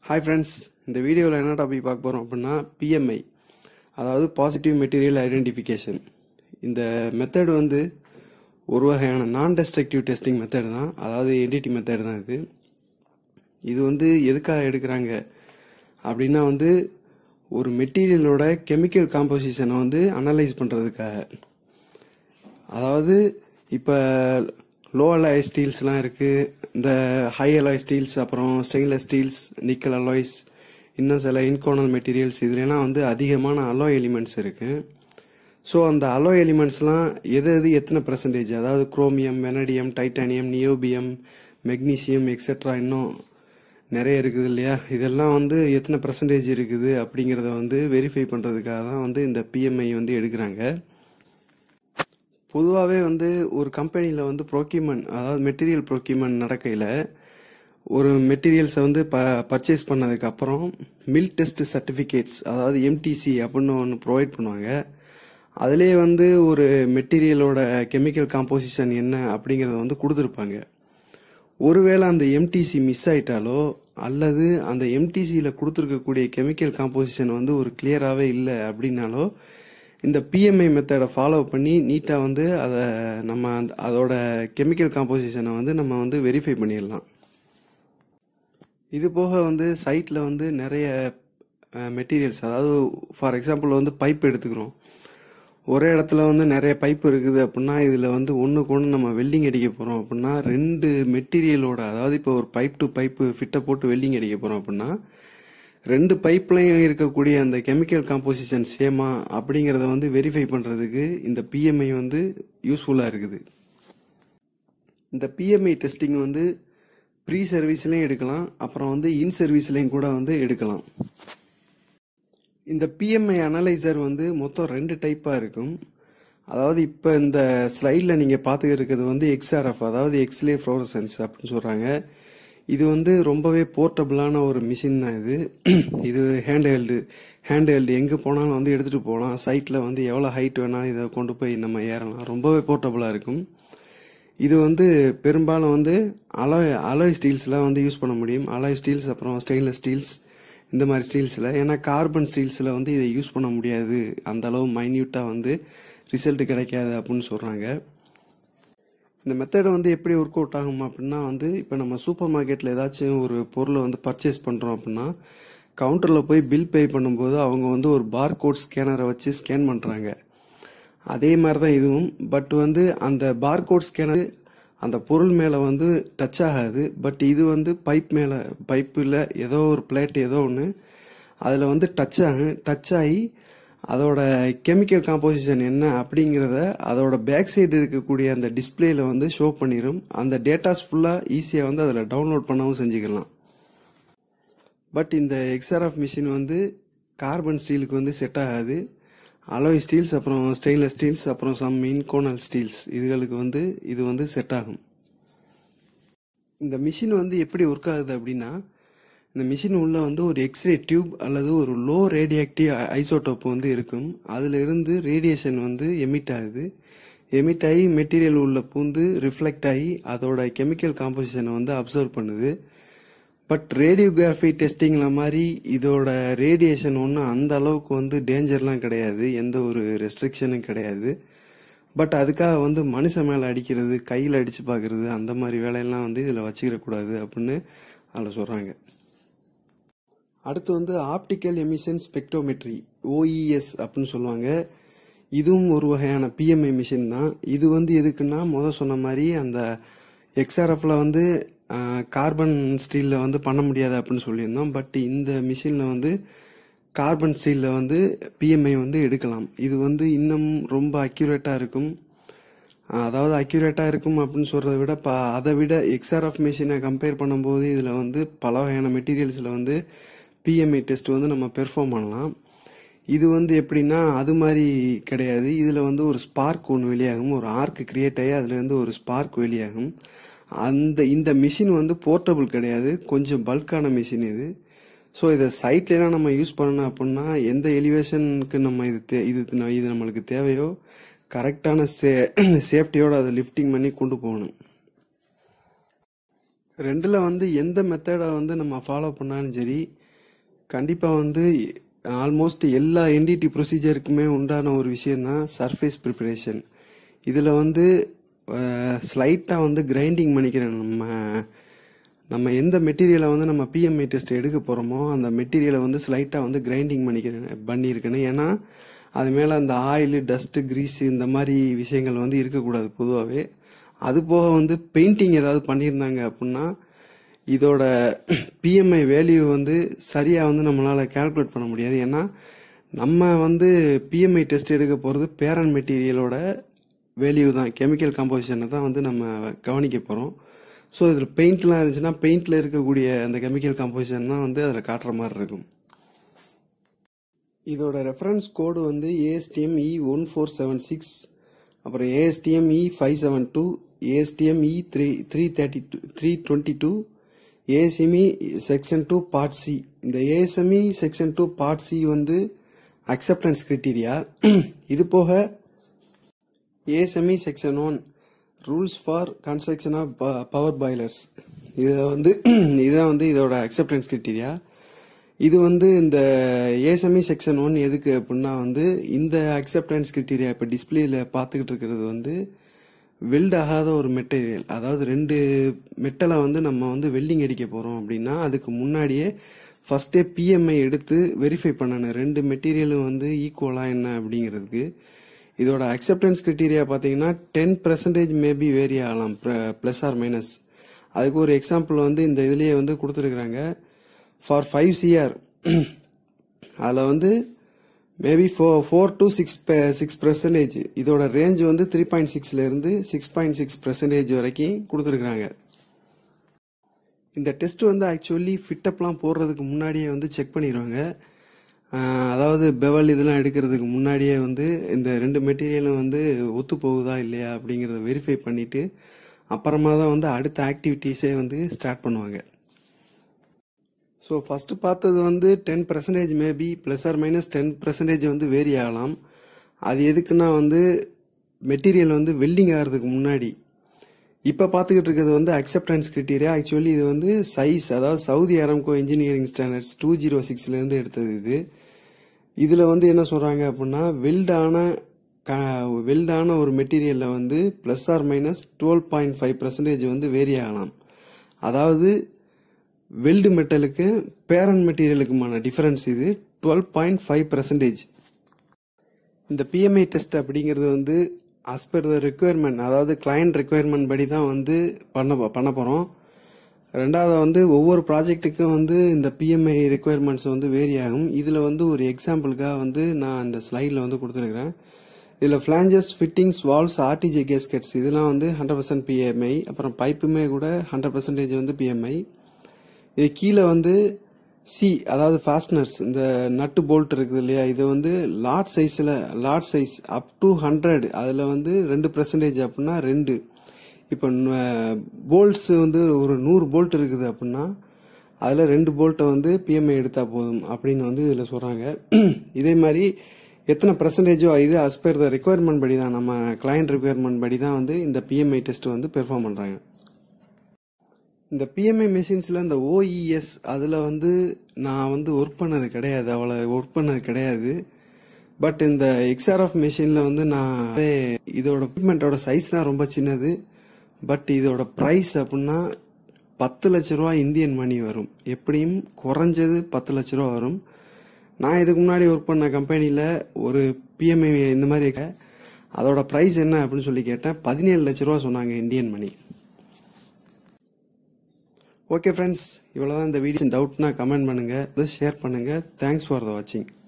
Hi friends, இந்த வீடியோவில் என்ன டாபிக் பார்க்க போகிறோம் அப்படின்னா PMI, அதாவது பாசிட்டிவ் மெட்டீரியல் ஐடென்டிஃபிகேஷன். இந்த மெத்தட் வந்து ஒரு வகையான நான் டெஸ்ட்ரக்டிவ் டெஸ்டிங் மெத்தட் தான், அதாவது NDT மெத்தட் தான் இது. இது வந்து எதுக்காக எடுக்கிறாங்க அப்படின்னா வந்து ஒரு மெட்டீரியலோட கெமிக்கல் காம்போசிஷனை வந்து அனலைஸ் பண்ணுறதுக்காக. அதாவது இப்போ லோ அலாய் ஸ்டீல்ஸ்லாம் இருக்குது, இந்த ஹை அலாய் ஸ்டீல்ஸ், அப்புறம் ஸ்டெயின்லெஸ் ஸ்டீல்ஸ், நிக்கல் அலாய்ஸ், இன்னும் சில இன்கோனல் மெட்டீரியல்ஸ், இதுலாம் வந்து அதிகமான அலாய் எலிமெண்ட்ஸ் இருக்குது. ஸோ அந்த அலாய் எலிமெண்ட்ஸ்லாம் எது எத்தனை பர்சன்டேஜ், அதாவது chromium, vanadium, titanium, niobium, magnesium etcetera இன்னும் நிறைய இருக்குது இல்லையா, இதெல்லாம் வந்து எத்தனை பர்சன்டேஜ் இருக்குது அப்படிங்கிறத வந்து வெரிஃபை பண்ணுறதுக்காக தான் வந்து இந்த PMI வந்து எடுக்கிறாங்க. பொதுவாகவே வந்து ஒரு கம்பெனியில் வந்து ப்ரொக்யூர்மெண்ட், அதாவது மெட்டீரியல் ப்ரொக்யூர்மெண்ட் நடக்கையில் ஒரு மெட்டீரியல்ஸை வந்து பர்ச்சேஸ் பண்ணதுக்கப்புறம் மில் டெஸ்ட் சர்டிஃபிகேட்ஸ், அதாவது MTC அப்படின்னு ஒன்று ப்ரொவைட் பண்ணுவாங்க. அதிலே வந்து ஒரு மெட்டீரியலோட கெமிக்கல் காம்போசிஷன் என்ன அப்படிங்கிறத வந்து கொடுத்துருப்பாங்க. ஒருவேளை அந்த MTC மிஸ் ஆயிட்டாலோ அல்லது அந்த MTCயில் கொடுத்துருக்கக்கூடிய கெமிக்கல் காம்போசிஷன் வந்து ஒரு கிளியராகவே இல்லை அப்படின்னாலோ இந்த PMI மெத்தடை ஃபாலோ பண்ணி நீட்டாக வந்து அதை நம்ம அதோட கெமிக்கல் காம்போசிஷனை வந்து நம்ம வந்து வெரிஃபை பண்ணிடலாம். இது போக வந்து சைட்டில் வந்து நிறைய மெட்டீரியல்ஸ், அதாவது ஃபார் எக்ஸாம்பிள் வந்து பைப் எடுத்துக்கிறோம். ஒரே இடத்துல வந்து நிறைய பைப் இருக்குது அப்படின்னா இதில் வந்து ஒன்றுக்கு ஒன்று நம்ம வெல்டிங் அடிக்க போகிறோம் அப்படின்னா ரெண்டு மெட்டீரியலோட, அதாவது இப்போ ஒரு பைப் டு பைப்பு ஃபிட்டை போட்டு வெல்டிங் அடிக்க போகிறோம் அப்படின்னா ரெண்டு பைப்லையும் இருக்கக்கூடிய அந்த கெமிக்கல் காம்போசிஷன் சேமா அப்படிங்கிறத வந்து வெரிஃபை பண்ணுறதுக்கு இந்த PMI வந்து யூஸ்ஃபுல்லாக இருக்குது. இந்த PMI டெஸ்டிங் வந்து ப்ரீ சர்வீஸ்லையும் எடுக்கலாம், அப்புறம் வந்து இன் சர்வீஸ்லையும் கூட வந்து எடுக்கலாம். இந்த PMI அனலைசர் வந்து மொத்தம் 2 டைப்பாக இருக்கும். அதாவது இப்போ இந்த ஸ்லைடில் நீங்கள் பார்த்துக்கிட்டு இருக்கிறது வந்து XRF, அதாவது எக்ஸ்ரே ஃப்ளோரசன்ஸ் அப்படின்னு சொல்கிறாங்க. இது வந்து ரொம்பவே போர்ட்டபுளான ஒரு மிஷின் தான் இது. இது ஹேண்ட் ஹெல்டு எங்கே போனாலும் வந்து எடுத்துகிட்டு போகலாம். சைட்டில் வந்து எவ்வளோ ஹைட் வேணாலும் இதை கொண்டு போய் நம்ம ஏறலாம். ரொம்பவே போர்ட்டபுளாக இருக்கும். இது வந்து பெரும்பாலும் வந்து அலாய் ஸ்டீல்ஸ்லாம் வந்து யூஸ் பண்ண முடியும். அலாய் ஸ்டீல்ஸ், அப்புறம் ஸ்டெயின்லெஸ் ஸ்டீல்ஸ், இந்த மாதிரி ஸ்டீல்ஸில். ஏன்னா கார்பன் ஸ்டீல்ஸில் வந்து இதை யூஸ் பண்ண முடியாது, அந்த அளவு மைன்யூட்டாக வந்து ரிசல்ட் கிடைக்காது அப்படின்னு சொல்கிறாங்க. இந்த மெத்தடை வந்து எப்படி ஒர்க் அவுட் ஆகும் அப்படின்னா வந்து இப்போ நம்ம சூப்பர் மார்க்கெட்டில் ஏதாச்சும் ஒரு பொருளை வந்து பர்ச்சேஸ் பண்ணுறோம் அப்படின்னா கவுண்டரில் போய் பில் பே பண்ணும்போது அவங்க வந்து ஒரு பார்கோட் ஸ்கேனரை வச்சு ஸ்கேன் பண்ணுறாங்க. அதே மாதிரி தான் இதுவும். பட் வந்து அந்த பார்கோட் ஸ்கேனர் அந்த பொருள் மேலே வந்து டச் ஆகாது. பட் இது வந்து பைப்பில் ஏதோ ஒரு பிளேட் ஏதோ ஒன்று அதில் வந்து டச் ஆகி அதோட கெமிக்கல் காம்போசிஷன் என்ன அப்படிங்கிறத அதோட பேக் சைடு இருக்கக்கூடிய அந்த டிஸ்பிளேல வந்து ஷோ பண்ணிடும். அந்த டேட்டாஸ் ஃபுல்லாக ஈஸியாக வந்து அதில் டவுன்லோட் பண்ணவும் செஞ்சுக்கலாம். பட் இந்த XRF மிஷின் வந்து கார்பன் ஸ்டீலுக்கு வந்து செட் ஆகாது. அலாய் ஸ்டீல்ஸ், அப்புறம் ஸ்டெயின்லெஸ் ஸ்டீல்ஸ், அப்புறம் சம் இன்கோனல் ஸ்டீல்ஸ், இதுகளுக்கு வந்து இது வந்து செட் ஆகும். இந்த மிஷின் வந்து எப்படி ஒர்க் ஆகுது அப்படின்னா, இந்த மிஷின் உள்ள வந்து ஒரு எக்ஸ்ரே டியூப் அல்லது ஒரு லோ ரேடியாக்டிவ் ஐசோடோப் வந்து இருக்கும். அதில் இருந்து ரேடியேஷன் வந்து எமிட் ஆகி மெட்டீரியல் உள்ள பூந்து ரிஃப்ளெக்ட் ஆகி அதோட கெமிக்கல் காம்போசிஷனை வந்து அப்சர்வ் பண்ணுது. பட் ரேடியோகிராஃபி டெஸ்டிங்கில் மாதிரி இதோட ரேடியேஷன் ஒன்றும் அந்த அளவுக்கு வந்து டேஞ்சர்லாம் கிடையாது, எந்த ஒரு ரெஸ்ட்ரிக்ஷனும் கிடையாது. பட் அதுக்காக வந்து மனுஷன் மேலே அடிக்கிறது, கையில் அடித்து பார்க்குறது, அந்த மாதிரி வேலையெல்லாம் வந்து இதில் வச்சுக்கிறக்கூடாது அப்படின்னு அதில் சொல்கிறாங்க. அடுத்து வந்து ஆப்டிக்கல் எமிஷன் ஸ்பெக்ட்ரோமெட்ரி, OES அப்படின்னு சொல்லுவாங்க. இதுவும் ஒரு வகையான PMI மிஷின் தான். இது வந்து எதுக்குன்னா சொன்ன மாதிரி அந்த XRFல வந்து கார்பன் ஸ்டீலில் வந்து பண்ண முடியாது அப்படின்னு சொல்லியிருந்தோம். பட் இந்த மிஷினில் வந்து கார்பன் ஸ்டீலில் வந்து PMI வந்து எடுக்கலாம். இது வந்து இன்னும் ரொம்ப அக்யூரேட்டாக இருக்கும். அதாவது அக்யூரேட்டாக இருக்கும் அப்படின்னு சொல்கிறத விட அதை விட XRF மிஷினை கம்பேர் பண்ணும்போது இதில் வந்து பல வகையான மெட்டீரியல்ஸில் வந்து PMI டெஸ்ட் வந்து நம்ம பெர்ஃபார்ம் பண்ணலாம். இது வந்து எப்படின்னா அது மாதிரி கிடையாது. இதில் வந்து ஒரு ஸ்பார்க் ஒன்று வெளியாகும், ஒரு ஆர்க் கிரியேட் ஆகி அதுலேருந்து ஒரு ஸ்பார்க் வெளியாகும். இந்த மிஷின் வந்து போர்ட்டபுள் கிடையாது, கொஞ்சம் பல்கான மிஷின் இது. ஸோ இதை சைட்லாம் நம்ம யூஸ் பண்ணணும் அப்படின்னா எந்த எலிவேஷனுக்கு நம்ம இது நம்மளுக்கு தேவையோ கரெக்டான சேஃப்டியோடு அதை லிஃப்டிங் பண்ணி கொண்டு போகணும். ரெண்டில் வந்து எந்த மெத்தடை வந்து நம்ம ஃபாலோ பண்ணாலும் சரி, கண்டிப்பாக வந்து ஆல்மோஸ்ட் எல்லா என்டிடி ப்ரொசீஜருக்குமே உண்டான ஒரு விஷயந்தான் சர்ஃபேஸ் ப்ரிப்பரேஷன். இதில் வந்து ஸ்லைட்டாக வந்து கிரைண்டிங் பண்ணிக்கிறேன். நம்ம எந்த மெட்டீரியலை வந்து நம்ம பிஎம்ஐ டெஸ்ட் எடுக்க போகிறோமோ அந்த மெட்டீரியலை வந்து ஸ்லைட்டாக வந்து கிரைண்டிங் பண்ணியிருக்கணும். ஏன்னா அது மேலே அந்த ஆயில், டஸ்ட்டு, கிரீஸு இந்த மாதிரி விஷயங்கள் வந்து இருக்கக்கூடாது பொதுவாகவே. அது போக வந்து பெயிண்டிங் ஏதாவது பண்ணியிருந்தாங்க அப்படின்னா இதோட பிஎம்ஐ வேல்யூ வந்து சரியாக வந்து நம்மளால் கால்குலேட் பண்ண முடியாது. ஏன்னா நம்ம வந்து பிஎம்ஐ டெஸ்ட் எடுக்க போகிறது பேரண்ட் மெட்டீரியலோட வேல்யூ தான், கெமிக்கல் காம்போசிஷனை தான் வந்து நம்ம கவனிக்க போகிறோம். ஸோ இதில் பெயிண்ட்லாம் இருந்துச்சுன்னா பெயிண்டில் இருக்கக்கூடிய அந்த கெமிக்கல் காம்போசிஷன் தான் வந்து அதில் காட்டுற மாதிரி இருக்கும். இதோட ரெஃபரன்ஸ் கோடு வந்து ASTM E1476, அப்புறம் ASTM E572, ASTM E322, ASME section 2 part C. இந்த ASME செக்ஷன் 2 பார்ட் சி வந்து அக்செப்டன்ஸ் கிரைட்டீரியா. இது போக ASME section 1 rules for construction of power boilers, இதில் வந்து இதுதான் வந்து இதோட அக்செப்டன்ஸ் கிரைட்டீரியா. இது வந்து இந்த ASME செக்ஷன் 1 எதுக்கு அப்படின்னா வந்து இந்த அக்செப்டன்ஸ் கிரைட்டீரியா இப்போ டிஸ்பிளேல பார்த்துக்கிட்டு இருக்கிறது வந்து வெல்ட் ஆகாத ஒரு மெட்டீரியல். அதாவது ரெண்டு மெட்டலை வந்து நம்ம வந்து வெல்டிங் அடிக்க போகிறோம் அப்படின்னா அதுக்கு முன்னாடியே ஃபஸ்ட்டே பிஎம்ஐ எடுத்து வெரிஃபை பண்ணணும் ரெண்டு மெட்டீரியலும் வந்து ஈக்குவலாக என்ன அப்படிங்கிறதுக்கு. இதோட அக்செப்டன்ஸ் கிரைட்டீரியா பார்த்தீங்கன்னா 10% மேபி வேரி ஆகலாம், ப்ளஸ் ஆர் மைனஸ். அதுக்கு ஒரு எக்ஸாம்பிள் வந்து இந்த இதுலேயே வந்து கொடுத்துருக்குறாங்க. ஃபார் 5 CR அதில் வந்து மேபி 4 to 6%. இதோட ரேஞ்ச் வந்து 3.6லேருந்து 6.6% வரைக்கும் கொடுத்துருக்குறாங்க. இந்த டெஸ்ட் வந்து ஆக்சுவலி ஃபிட்டப்லாம் போடுறதுக்கு முன்னாடியே வந்து செக் பண்ணிடுவாங்க. அதாவது பெவல் இதெல்லாம் எடுக்கிறதுக்கு முன்னாடியே வந்து இந்த ரெண்டு மெட்டீரியலும் வந்து ஒத்து போகுதா இல்லையா அப்படிங்கிறத வெரிஃபை பண்ணிவிட்டு அப்புறமா தான் வந்து அடுத்த ஆக்டிவிட்டீஸே வந்து ஸ்டார்ட் பண்ணுவாங்க. ஸோ ஃபஸ்ட்டு பார்த்தது வந்து 10% மேபி ப்ளஸ் ஆர் மைனஸ் 10% வந்து வேரி ஆகலாம். அது எதுக்குன்னா வந்து மெட்டீரியல் வந்து வெல்டிங் ஆகிறதுக்கு முன்னாடி. இப்போ பார்த்துக்கிட்டு இருக்கிறது வந்து அக்செப்டன்ஸ் கிரைட்டீரியா. ஆக்சுவலி இது வந்து சைஸ், அதாவது சவுதி அரம்கோ இன்ஜினியரிங் ஸ்டாண்டர்ட்ஸ் 206லேருந்து எடுத்தது. இதில் வந்து என்ன சொல்கிறாங்க அப்படின்னா வெல்டான ஒரு மெட்டீரியலில் வந்து ப்ளஸ் ஆர் மைனஸ் 12.5% வந்து வேரி ஆகலாம். அதாவது வெல்டு மெட்டலுக்கு பேரண்ட் மெட்டீரியலுக்குமான டிஃபரன்ஸ் இது 12.5%. இந்த பிஎம்ஐ டெஸ்ட் அப்படிங்கிறது வந்து ஆஸ் பர் த ரெக்குயர்மெண்ட், அதாவது கிளையண்ட் ரெக்குயர்மெண்ட் படி தான் வந்து பண்ண போகிறோம். ரெண்டாவது வந்து ஒவ்வொரு ப்ராஜெக்ட்டுக்கும் வந்து இந்த பிஎம்ஐ ரெக்குயர்மெண்ட்ஸ் வந்து வேரி ஆகும். இதில் வந்து ஒரு எக்ஸாம்பிளுக்காக வந்து நான் இந்த ஸ்லைடில் வந்து கொடுத்துருக்குறேன். இதில் flanges, fittings, valves, RTJ gaskets இதெல்லாம் வந்து 100% பிஎம்ஐ. அப்புறம் பைப்புமே கூட 100% வந்து பிஎம்ஐ. இது கீழே வந்து சி, அதாவது ஃபாஸ்ட்னர்ஸ், இந்த நட்டு போல்ட் இருக்குது இல்லையா, இது வந்து லார்ஜ் சைஸ் அப் டு 100, அதில் வந்து 2% அப்படின்னா 2. இப்போ போல்ட்ஸ் வந்து ஒரு 100 போல்ட் இருக்குது அப்படின்னா அதில் 2 போல்ட்டை வந்து பிஎம்ஐ எடுத்தால் போதும் அப்படின்னு வந்து இதில் சொல்கிறாங்க. இதே மாதிரி எத்தனை பர்சன்டேஜோ இது அஸ் பர் த ரெக்குயர்மெண்ட் படி தான், நம்ம கிளையண்ட் ரெக்குயர்மெண்ட் படி தான் வந்து இந்த பிஎம்ஐ டெஸ்ட் வந்து பெர்ஃபார்ம் பண்ணுறாங்க. இந்த பிஎம்ஐ மெஷின்ஸில் இந்த OES அதில் வந்து நான் வந்து ஒர்க் பண்ணது கிடையாது. பட் இந்த XRF மெஷினில் வந்து நான் இதோட எக்யூப்மெண்ட்டோட சைஸ் தான் ரொம்ப சின்னது. பட் இதோட ப்ரைஸ் அப்படின்னா 10 லட்ச ரூபா இந்தியன் மணி வரும். எப்படியும் குறைஞ்சது 10 லட்ச ரூபா வரும். நான் இதுக்கு முன்னாடி ஒர்க் பண்ண கம்பெனியில் ஒரு பிஎம்ஐ இந்த மாதிரி அதோட ப்ரைஸ் என்ன அப்படின்னு சொல்லி கேட்டேன். 17 லட்ச ரூபா சொன்னாங்க இந்தியன் மணி. ஓகே ஃப்ரெண்ட்ஸ், இவ்வளோதான் இந்த வீடியோ. டவுட்னா கமெண்ட் பண்ணுங்கள், ஷேர் பண்ணுங்கள். தேங்க்ஸ் ஃபார் த வாட்சிங்.